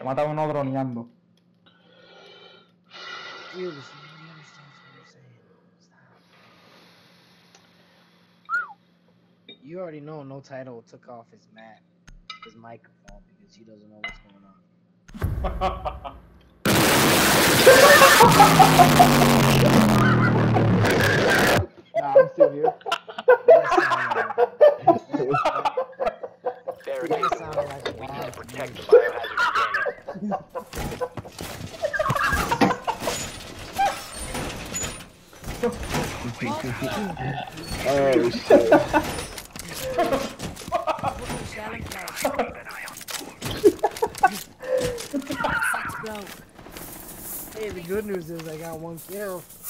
Te mata uno droneando. Dude, this nobody understands what I'm saying. Stop. You already know No Title took off his microphone because he doesn't know what's going on. Nah, I'm still here. That sounded like a bomb. Protect the biohazard container. Oh shit. Hey, the good news is I got 1 kill.